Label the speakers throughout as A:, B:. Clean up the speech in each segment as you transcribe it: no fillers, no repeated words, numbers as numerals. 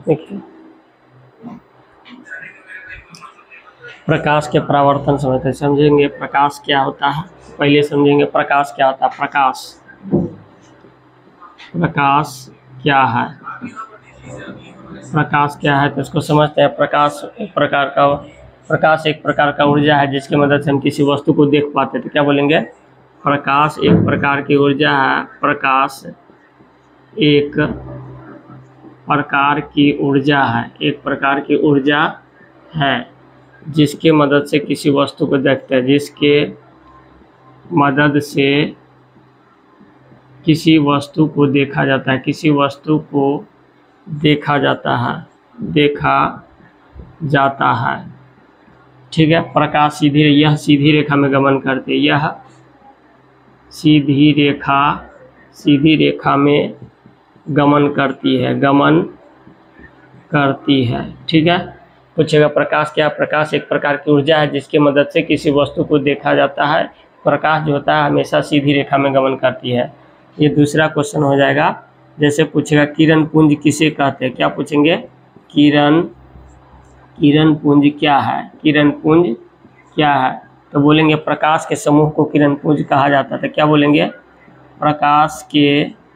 A: देखिए प्रकाश के परावर्तन समझते समझेंगे प्रकाश क्या होता है। पहले समझेंगे प्रकाश क्या होता है। प्रकाश क्या है, प्रकाश क्या है तो इसको समझते हैं। प्रकाश एक प्रकार का ऊर्जा है जिसकी मदद से हम किसी वस्तु को देख पाते हैं। तो क्या बोलेंगे, प्रकाश एक प्रकार की ऊर्जा है। प्रकाश एक प्रकार की ऊर्जा है, एक प्रकार की ऊर्जा है जिसके मदद से किसी वस्तु को देखते हैं, जिसके मदद से किसी वस्तु को देखा जाता है, किसी वस्तु को देखा जाता है। ठीक है। प्रकाश यह सीधी रेखा में गमन करती है, यह सीधी रेखा में गमन करती है। ठीक है। पूछेगा प्रकाश क्या, प्रकाश एक प्रकार की ऊर्जा है जिसकी मदद से किसी वस्तु को देखा जाता है। प्रकाश जो होता है हमेशा सीधी रेखा में गमन करती है। ये दूसरा क्वेश्चन हो जाएगा। जैसे पूछेगा किरण पुंज किसे कहते हैं, क्या पूछेंगे, किरण पुंज क्या है, किरण पुंज क्या है। तो बोलेंगे प्रकाश के समूह को किरण पुंज कहा जाता है। तो क्या बोलेंगे, प्रकाश के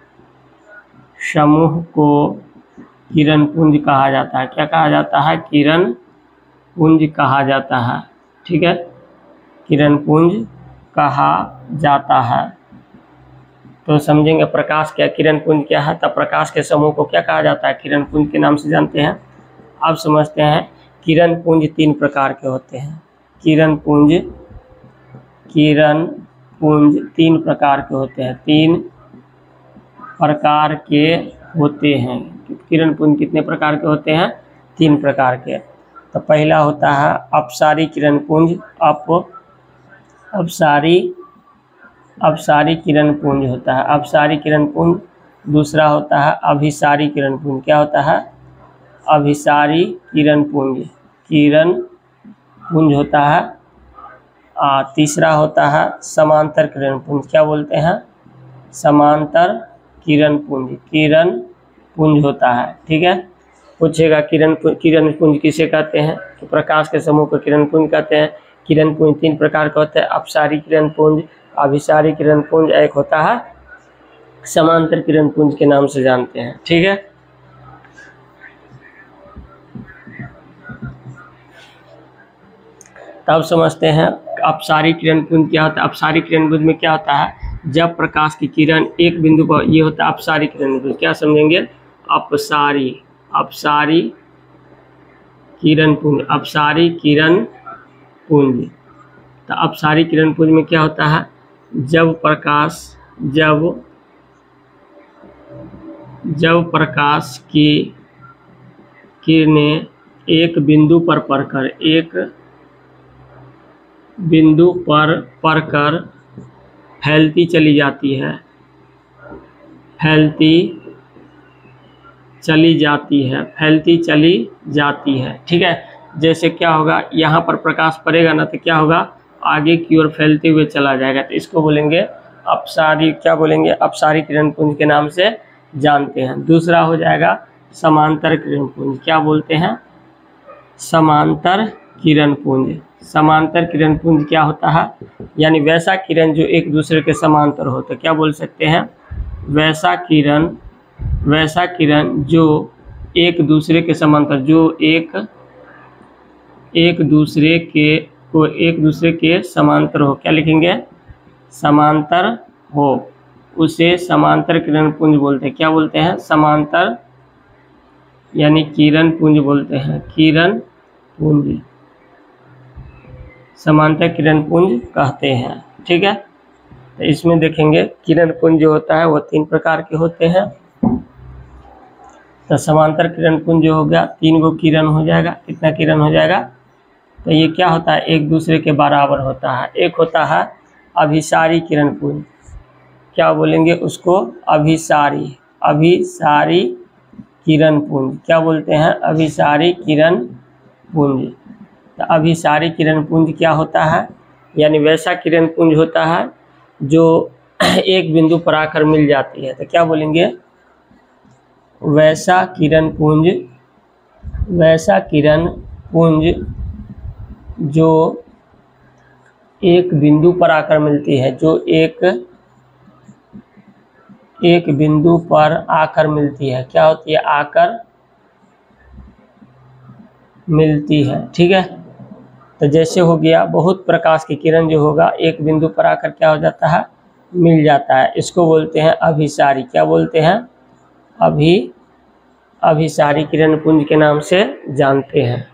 A: समूह को किरण पुंज कहा जाता है। क्या कहा जाता है, किरण पुंज कहा जाता है। ठीक है, किरण पुंज कहा जाता है। तो समझेंगे प्रकाश क्या, किरण पुंज क्या है। तब प्रकाश के समूह को क्या कहा जाता है, किरण पुंज के नाम से जानते हैं। अब समझते हैं किरण पुंज 3 प्रकार के होते हैं। किरण पुंज 3 प्रकार के होते हैं, 3 प्रकार के होते हैं। किरण पुंज कितने प्रकार के होते हैं, 3 प्रकार के। तो पहला होता है अपसारी किरण पुंज, अपसारी किरण पुंज होता है, अपसारी किरण पुंज। दूसरा होता है अभिसारी किरण पुंज। क्या होता है, अभिसारी किरण पुंज होता है। तीसरा होता है समांतर किरण पुंज। क्या बोलते हैं, समांतर किरण पुंज होता है। ठीक है। पूछेगा किरण पुंज किसे कहते हैं, तो प्रकाश के समूह को किरण पुंज कहते हैं। किरण पुंज 3 प्रकार का होता है, अपसारी किरण पुंज, अभिसारी किरण पुंज, एक होता है समांतर किरण पुंज के नाम से जानते हैं। ठीक है। तब समझते हैं अपसारी किरण पुंज क्या होता है। अपसारी किरण पुंज में क्या होता है, जब प्रकाश की किरण एक बिंदु पर, ये होता है अपसारी किरण पुंज। क्या समझेंगे, अपसारी किरण पुंज, अपसारी किरण पुंज। तो अपसारी किरण पुंज में क्या होता है, जब प्रकाश की किरणें एक बिंदु पर पड़कर फैलती चली जाती है। ठीक है। जैसे क्या होगा, यहाँ पर प्रकाश पड़ेगा ना तो क्या होगा, आगे की ओर फैलते हुए चला जाएगा। तो इसको बोलेंगे अपसारी, क्या बोलेंगे, अपसारी किरण पुंज के नाम से जानते हैं। दूसरा हो जाएगा समांतर किरण पुंज। क्या बोलते हैं, समांतर किरण पुंज। समांतर किरण पुंज क्या होता है, यानी वैसा किरण जो एक दूसरे के समांतर हो। तो क्या बोल सकते हैं, वैसा किरण जो एक दूसरे के समांतर, जो एक दूसरे के समांतर हो। क्या लिखेंगे, समांतर हो, उसे समांतर किरण पुंज बोलते हैं। क्या बोलते हैं, समांतर यानी किरण पुंज बोलते हैं, किरण पुंज, समांतर किरण पुंज कहते हैं। ठीक है। तो इसमें देखेंगे किरण पुंज जो होता है वो 3 प्रकार के होते हैं। तो समांतर किरण पुंज जो हो गया, 3 गो किरण हो जाएगा। कितना किरण हो जाएगा, तो ये क्या होता है, एक दूसरे के बराबर होता है। एक होता है अभिसारी किरण पुंज। क्या बोलेंगे उसको, अभिसारी किरण पुंज। क्या बोलते हैं, अभिसारी किरण पुंज। तो अभिसारी किरण पुंज क्या होता है, यानी वैसा किरण पुंज होता है जो एक बिंदु पर आकर मिल जाती है। तो क्या बोलेंगे, वैसा किरण पुंज वैसा किरण पुंज जो एक बिंदु पर आकर मिलती है, जो एक बिंदु पर आकर मिलती है। क्या होती है? आकर मिलती है। ठीक है, तो जैसे हो गया बहुत प्रकाश की किरण जो होगा एक बिंदु पर आकर क्या हो जाता है? मिल जाता है। इसको बोलते हैं अभिसारी। क्या बोलते हैं? अभिसारी किरण पुंज के नाम से जानते हैं।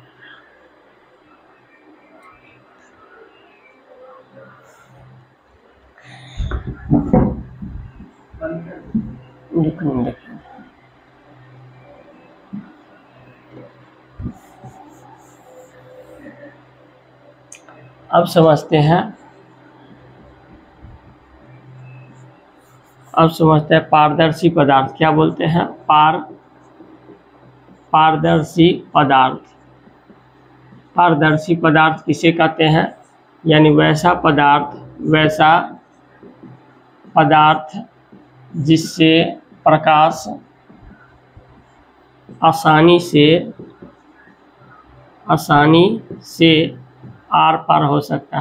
A: अब समझते हैं पारदर्शी पदार्थ। क्या बोलते हैं? पारदर्शी पदार्थ। पारदर्शी पदार्थ किसे कहते हैं? यानी वैसा पदार्थ जिससे प्रकाश आसानी से आर पार हो सकता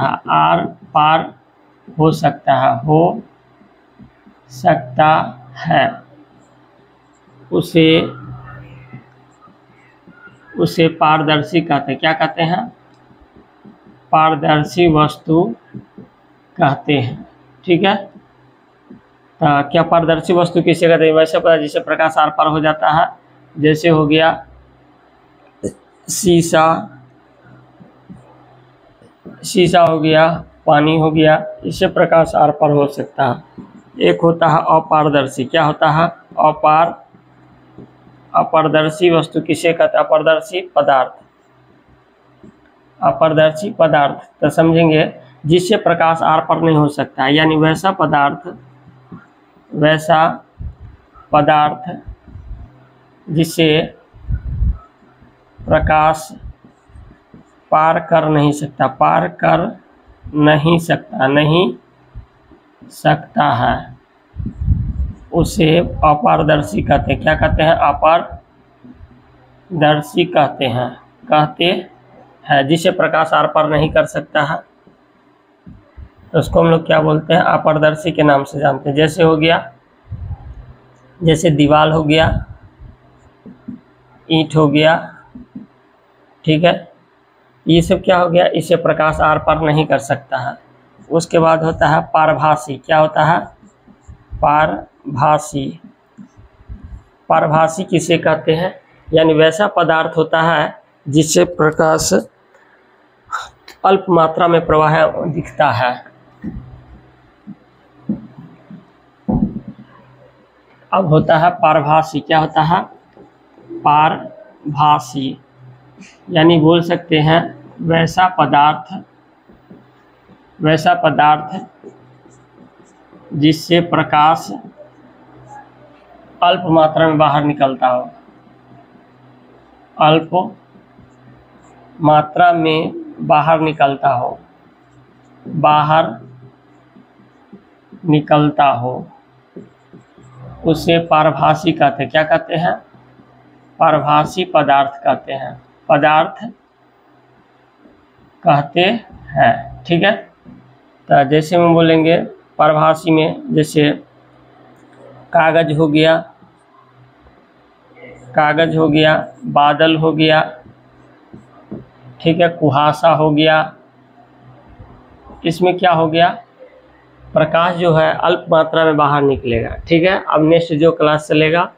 A: है, उसे पारदर्शी कहते हैं। क्या कहते हैं? पारदर्शी वस्तु कहते हैं। ठीक है, तो क्या पारदर्शी वस्तु किसे कहते हैं? वैसे पदार्थ जिससे प्रकाश आर पार हो जाता है। जैसे हो गया शीशा हो गया, पानी हो गया, इससे प्रकाश आर पार हो सकता है। एक होता है अपारदर्शी। क्या होता है? अपारदर्शी वस्तु किसे कहते हैं? अपारदर्शी पदार्थ तो समझेंगे जिससे प्रकाश आर पार नहीं हो सकता है, यानी वैसा पदार्थ जिससे प्रकाश पार कर नहीं सकता है, उसे अपारदर्शी कहते हैं। क्या कहते हैं? अपारदर्शी कहते हैं जिसे प्रकाश आर पार नहीं कर सकता है, तो उसको हम लोग क्या बोलते हैं? अपारदर्शी के नाम से जानते हैं। जैसे हो गया, जैसे दीवार हो गया, ईंट हो गया। ठीक है, ये सब क्या हो गया? इससे प्रकाश आर पार नहीं कर सकता है। उसके बाद होता है पारभासी। क्या होता है? पारभासी किसे कहते हैं? यानी वैसा पदार्थ होता है जिससे प्रकाश अल्प मात्रा में प्रवाह दिखता है। अब होता है पारभासी। क्या होता है? पारभासी यानी बोल सकते हैं वैसा पदार्थ जिससे प्रकाश अल्प मात्रा में बाहर निकलता हो। अल्प मात्रा में बाहर निकलता हो, उसे पारभासी कहते हैं। क्या कहते हैं? पारभासी पदार्थ कहते हैं। ठीक है, तो जैसे हम बोलेंगे पारभासी में, जैसे कागज हो गया, बादल हो गया। ठीक है, कुहासा हो गया। इसमें क्या हो गया? प्रकाश जो है अल्प मात्रा में बाहर निकलेगा। ठीक है, अब नेक्स्ट जो क्लास चलेगा